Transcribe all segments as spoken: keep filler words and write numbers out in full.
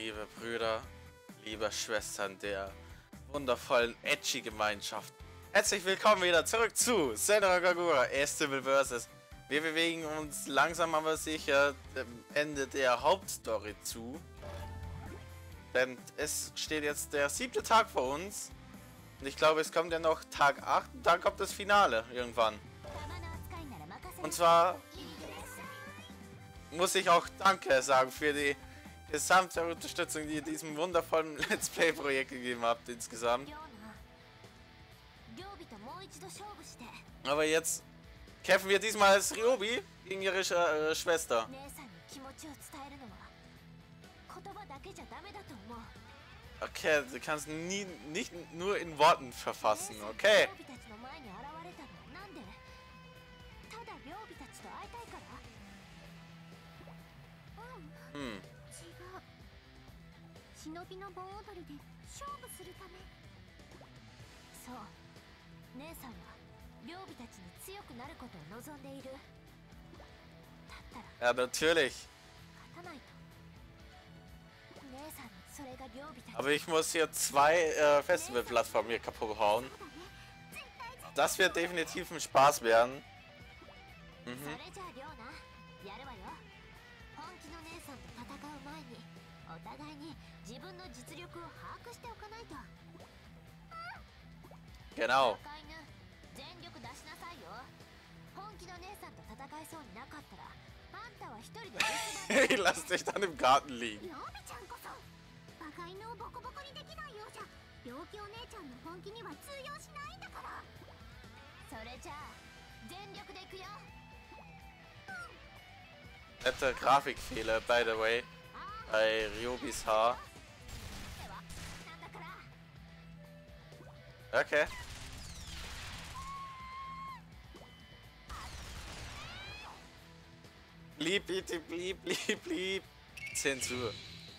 Liebe Brüder, liebe Schwestern der wundervollen Edgy-Gemeinschaft. Herzlich willkommen wieder zurück zu Senran Kagura Estival versus. Wir bewegen uns langsam aber sicher dem Ende der Hauptstory zu. Denn es steht jetzt der siebte Tag vor uns. Und ich glaube, es kommt ja noch Tag acht und dann kommt das Finale irgendwann. Und zwar muss ich auch Danke sagen für die gesamte Unterstützung, die ihr diesem wundervollen Let's Play-Projekt gegeben habt insgesamt. Aber jetzt kämpfen wir diesmal als Ryobi gegen ihre Sch äh, Schwester. Okay, du kannst nie, nicht nur in Worten verfassen, okay? Hm. Ja, natürlich. Aber ich muss hier zwei äh, Festivalplattformen hier kaputt hauen. Das wird definitiv ein Spaß werden. Mhm. Genau. Ich lass dich dann im Garten liegen. Nette Grafikfehler, by the way, bei Ryobis Haar. Okay. Blieb, blieb, blieb, blieb, blieb. Zensur.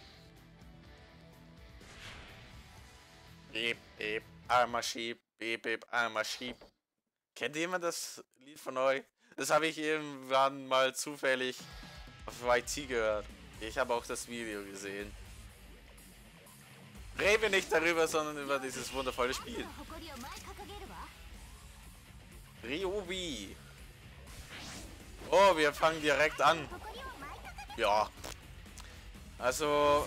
Beep, beep, armer Sheep, beep, beep, armer Sheep. Kennt jemand das Lied von euch? Das habe ich irgendwann mal zufällig auf Y T gehört. Ich habe auch das Video gesehen. Reden wir nicht darüber, sondern über dieses wundervolle Spiel. Ryobi. Oh, wir fangen direkt an. Ja. Also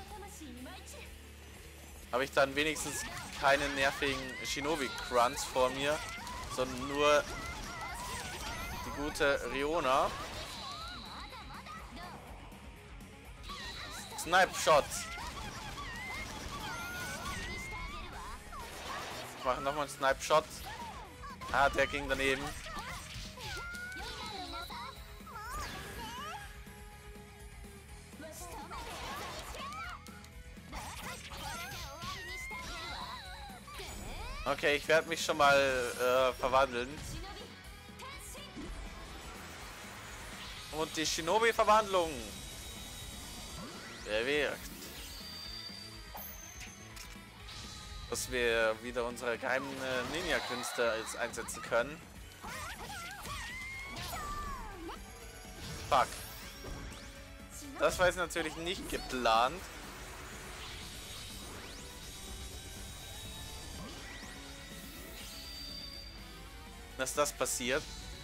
habe ich dann wenigstens keine nervigen Shinobi-Grunts vor mir, sondern nur die gute Riona. Snipe Shot. Ich mache nochmal einen Snipe Shot. Ah, der ging daneben. Okay, ich werde mich schon mal äh, verwandeln. Und die Shinobi-Verwandlung bewirkt, dass wir wieder unsere geheimen äh, Ninja-Künste jetzt einsetzen können. Fuck. Das war jetzt natürlich nicht geplant. Dass das passiert.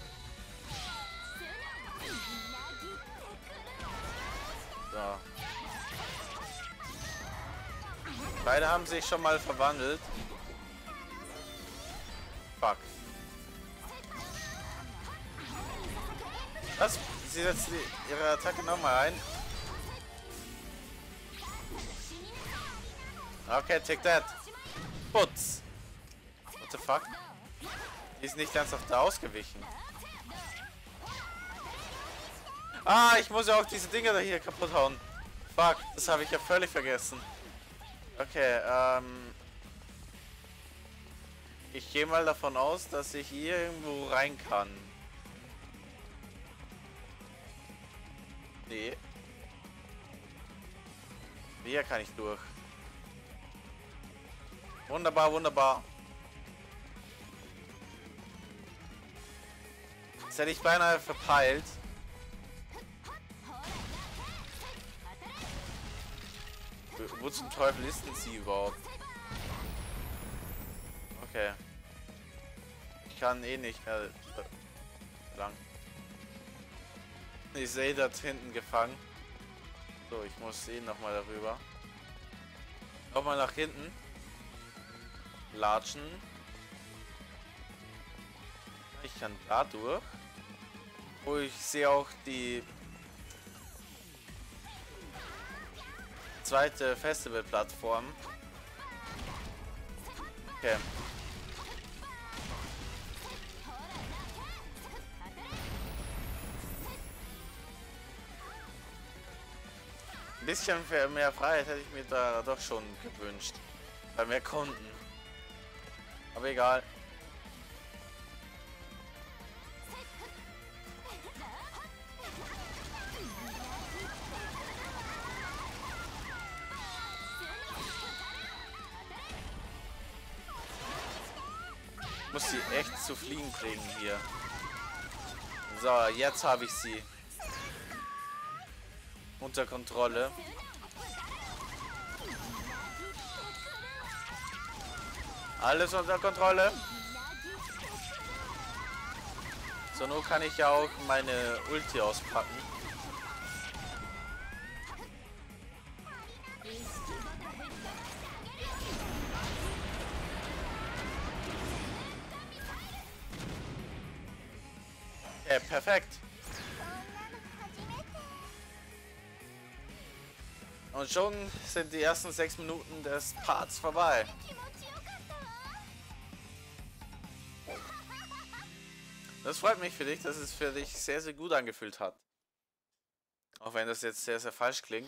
So. Beide haben sich schon mal verwandelt. Fuck. Was? Sie setzt die, ihre Attacke nochmal ein. Okay, take that. Putz. What the fuck? Die ist nicht ernsthaft da ausgewichen. Ah, ich muss ja auch diese Dinger da hier kaputt hauen. Fuck, das habe ich ja völlig vergessen. Okay, ähm... ich gehe mal davon aus, dass ich hier irgendwo rein kann. Nee. Hier kann ich durch. Wunderbar, wunderbar. Das hätte ich beinahe verpeilt. für, wo zum Teufel ist denn sie überhaupt? Okay. Ich kann eh nicht mehr lang. Ich sehe da hinten gefangen. So, ich muss eh nochmal darüber. Nochmal nach hinten. Latschen. Ich kann da durch. Oh, ich sehe auch die zweite Festivalplattform. Okay. Ein bisschen mehr Freiheit hätte ich mir da doch schon gewünscht. Bei mehr Kunden. Aber egal. Ich muss sie echt zu fliegen kriegen hier. So, jetzt habe ich sie unter Kontrolle. Alles unter Kontrolle. So, nun kann ich ja auch meine Ulti auspacken. Okay, perfekt. Und schon sind die ersten sechs Minuten des Parts vorbei. Das freut mich für dich, dass es für dich sehr, sehr gut angefühlt hat. Auch wenn das jetzt sehr, sehr falsch klingt.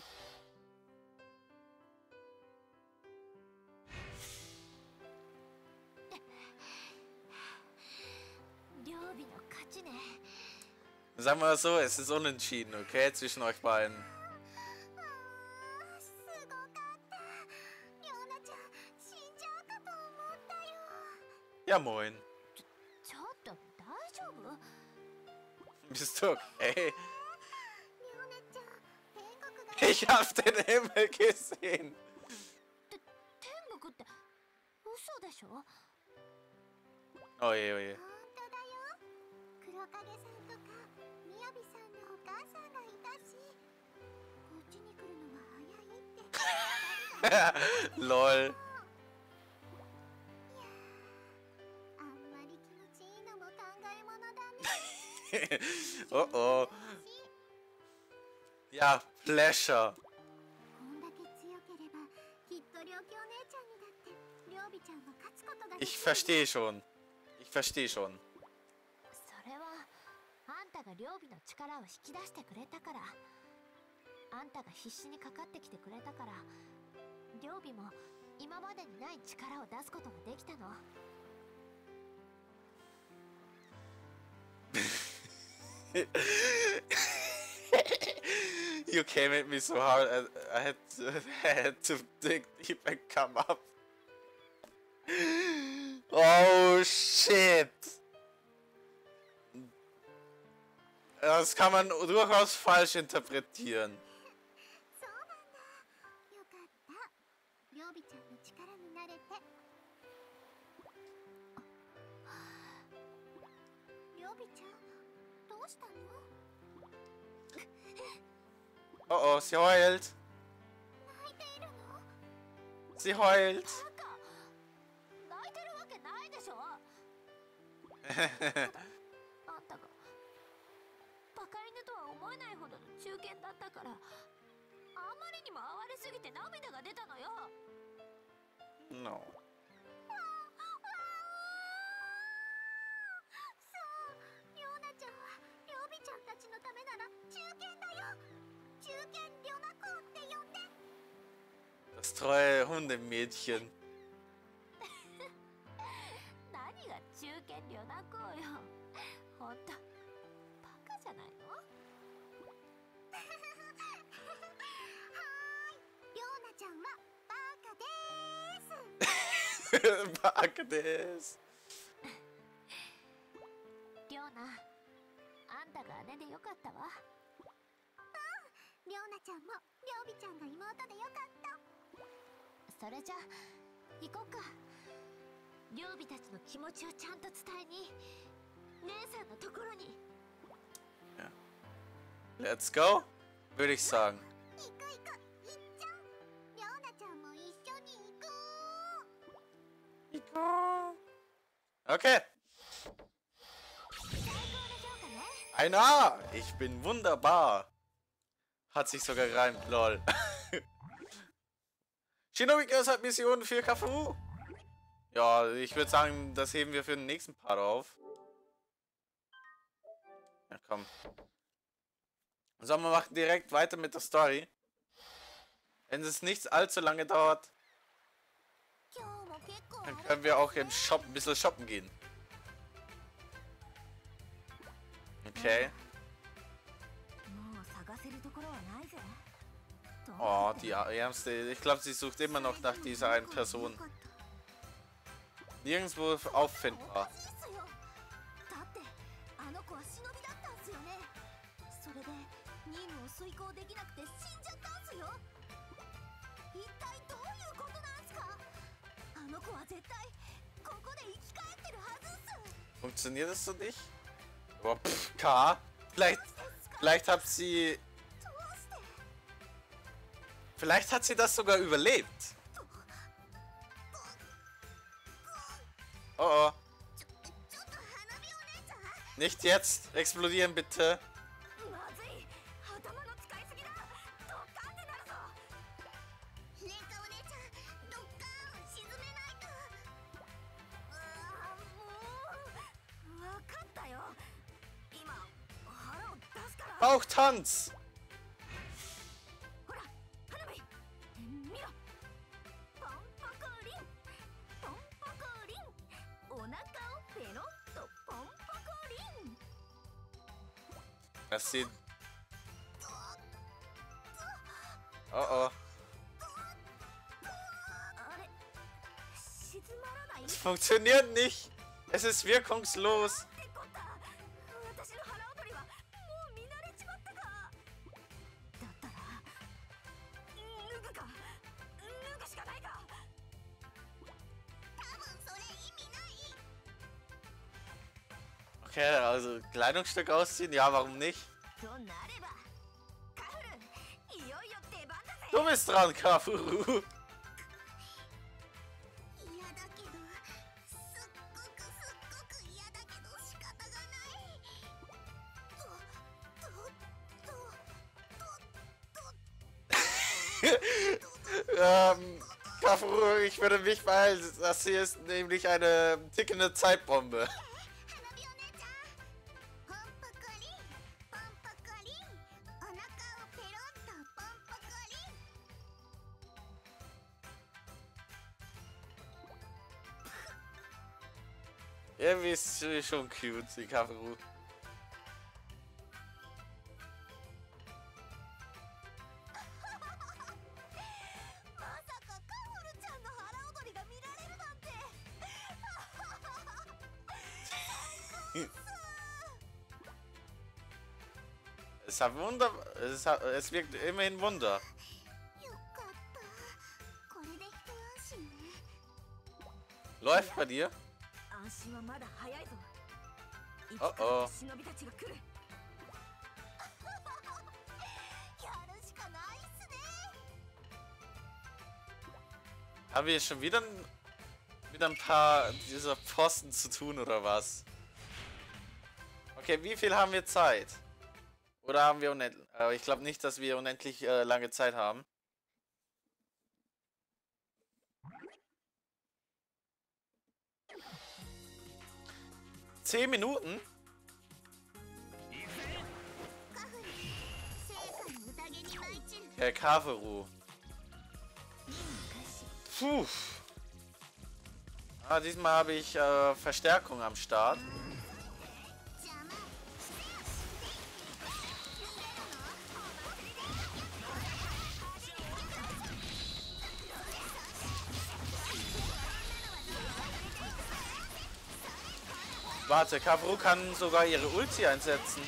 Sagen wir mal so, es ist unentschieden, okay, zwischen euch beiden. Ja, moin. Bist du okay? Ich hab den Himmel gesehen. Oh je, oh je. Lol. Oh oh. Ja, Pleasure. Ich verstehe schon. Ich verstehe schon. You came at me so hard, I, I had to, I had to dig deep and come up. Oh shit! Das kann man durchaus falsch interpretieren. Oh oh, sie heult. Sie heult. No. Das treue Hundemädchen. Baka desu. それじゃ行こうか。両備たちの気持ちをちゃんと伝えに姉さんのところに。 Ja. Let's go, würde ich sagen. 行く行く、行っちゃう。リョーナちゃんも一緒に行く。 Okay. Einer, ich bin wunderbar. Hat sich sogar gereimt, lol. Shinobi Girls hat Mission für K V U. Ja, ich würde sagen, das heben wir für den nächsten Part auf. Ja, komm. So, wir machen direkt weiter mit der Story. Wenn es nicht allzu lange dauert, dann können wir auch im Shop ein bisschen shoppen gehen. Okay. Oh, die Ärmste. Ich glaube, sie sucht immer noch nach dieser einen Person. Nirgendwo auffindbar. Funktioniert das so nicht? Oh, pff, K. Vielleicht, vielleicht hat sie... Vielleicht hat sie das sogar überlebt. Oh oh. Nicht jetzt. Explodieren bitte. Bauchtanz. Das sieht... Oh oh. Es funktioniert nicht. Es ist wirkungslos. Okay, also Kleidungsstück ausziehen, ja, warum nicht? Du bist dran, Kafuru. ähm, Kafuru, ich würde mich beeilen. Das hier ist nämlich eine tickende Zeitbombe. Irgendwie ist sie schon cute, die Kafuru. Es hat Wunder, es, hat, es wirkt immerhin Wunder. Läuft bei dir? Oh oh. Haben wir jetzt schon wieder, wieder ein paar dieser Pfosten zu tun oder was? Okay, wie viel haben wir Zeit? Oder haben wir unendlich? Aber ich glaube nicht, dass wir unendlich äh, lange Zeit haben. Zehn Minuten? Herr Kafuru. Puh. Ah, diesmal habe ich äh, Verstärkung am Start. Warte, Kafuru kann sogar ihre Ulti einsetzen.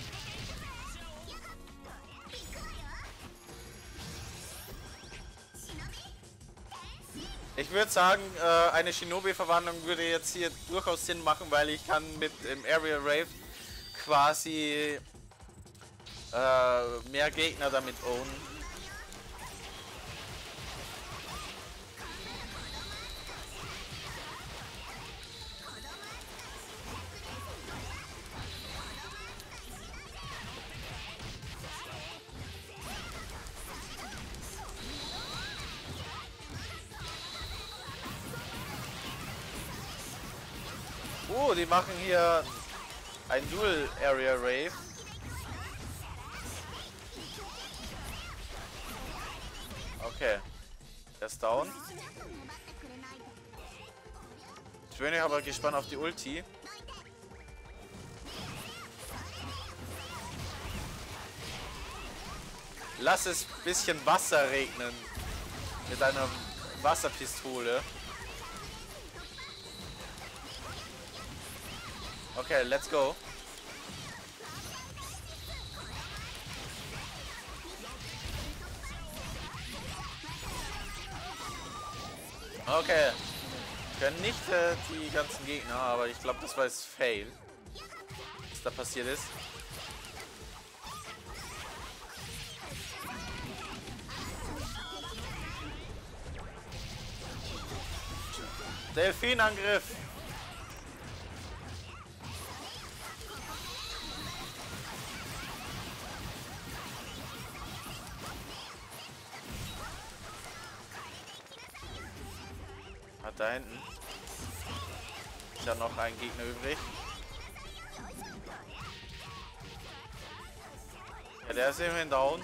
Ich würde sagen, äh, eine Shinobi-Verwandlung würde jetzt hier durchaus Sinn machen, weil ich kann mit dem Area Rave quasi äh, mehr Gegner damit ownen. Oh, die machen hier ein Dual Area Rave. Okay. Der ist down. Ich bin aber gespannt auf die Ulti. Lass es ein bisschen Wasser regnen. Mit einer Wasserpistole. Okay, let's go. Okay. Können nicht äh, die ganzen Gegner, aber ich glaube, das war jetzt Fail. Was da passiert ist. Delfinangriff. Hat da hinten. Ist ja noch ein Gegner übrig. Ja, der ist immerhin down.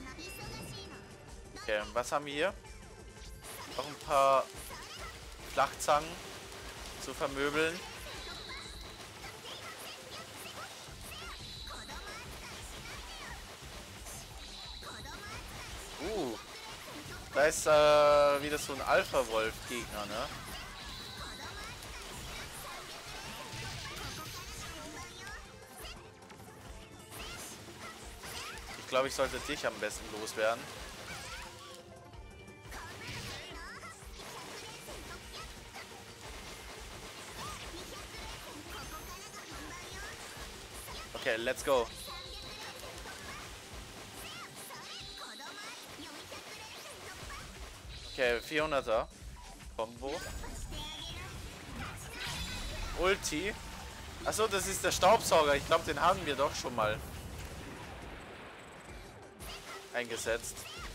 Okay, was haben wir hier? Noch ein paar Flachzangen zu vermöbeln. Uh, da ist äh, wieder so ein Alpha-Wolf-Gegner, ne? Ich glaube, ich sollte dich am besten loswerden. Okay, let's go. Okay, vierhunderter Combo. Ulti. Achso, das ist der Staubsauger. Ich glaube, den haben wir doch schon mal eingesetzt.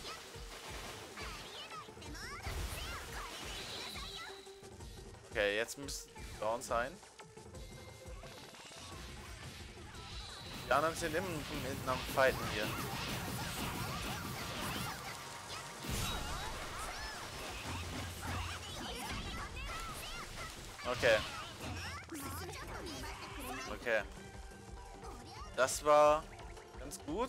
Okay, jetzt müsste down sein. Die anderen sind immer hinten am Fighten hier. Okay. Okay. Das war ganz gut.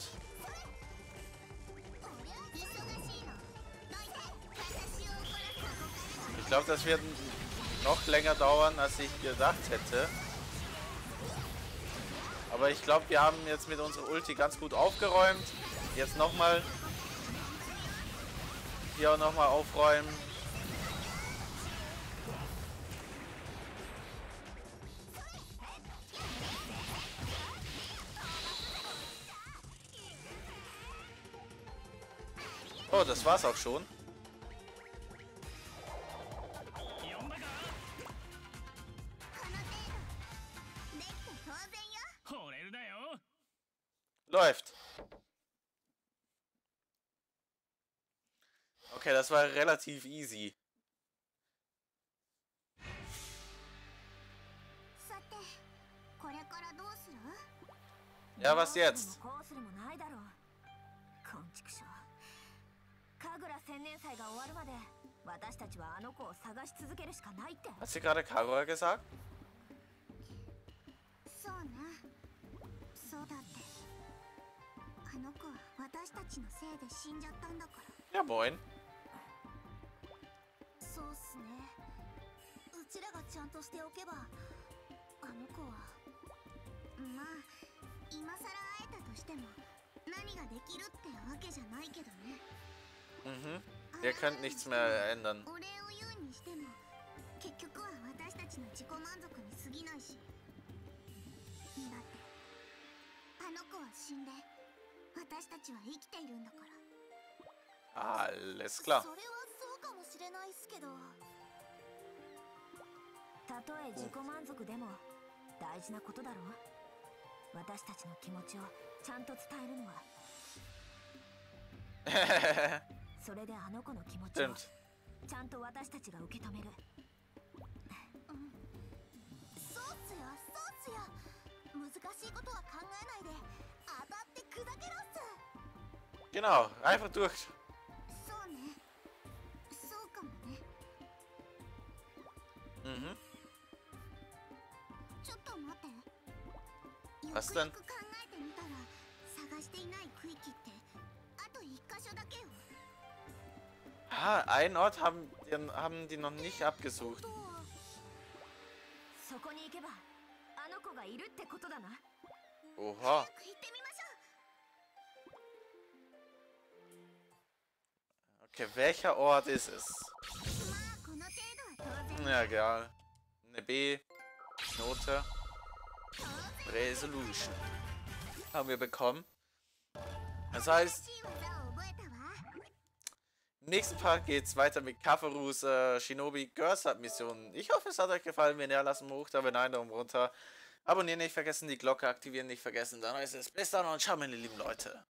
Ich glaube, das wird noch länger dauern, als ich gedacht hätte. Aber ich glaube, wir haben jetzt mit unserer Ulti ganz gut aufgeräumt. Jetzt nochmal. Hier auch nochmal aufräumen. Oh, das war's auch schon. Läuft. Okay, das war relativ easy. Ja, was jetzt? Hat sie gerade Kagura gesagt? Ja, moin. Mhm. Ihr könnt nichts mehr ändern. にしても結局は私たちの自己満足に過ぎないし。だってあの子は死んで私たちは生きているんだから。 Alles klar. それはそうかもしれないっすけど、たとえ自己満足でも大事なことだろう。私たちの気持ちをちゃんと伝えるのはそれであの子の気持ちをちゃんと私たちが受け止める。うん、そうっすよそうっすよ。難しいことは考えないで当たって砕けろっす。 Genau, einfach durch. そうね、そうかもね。 Mhm. ちょっと待って。よ Was くよ denn? く考えてみたら探していない区域ってあと一箇所だけよ。 Ah, einen Ort haben die, haben die noch nicht abgesucht. とそこに行けばあの子がいるってことだな。 Oha. 早く行ってみましょ Okay, welcher Ort ist es? う。まあこの程度は当然 Ja, egal. Eine B-Note. 当然 Resolution. Haben wir bekommen. Das heißt, 新しい技を覚えたわ。 im nächsten Part geht's weiter mit Kafarus äh, Shinobi Girls Hub Missionen. Ich hoffe, es hat euch gefallen. Wenn ja, lasst einen Hoch da, wenn nein, Daumen runter. Abonnieren nicht vergessen, die Glocke aktivieren nicht vergessen. Dann heißt es bis dann und ciao, meine lieben Leute.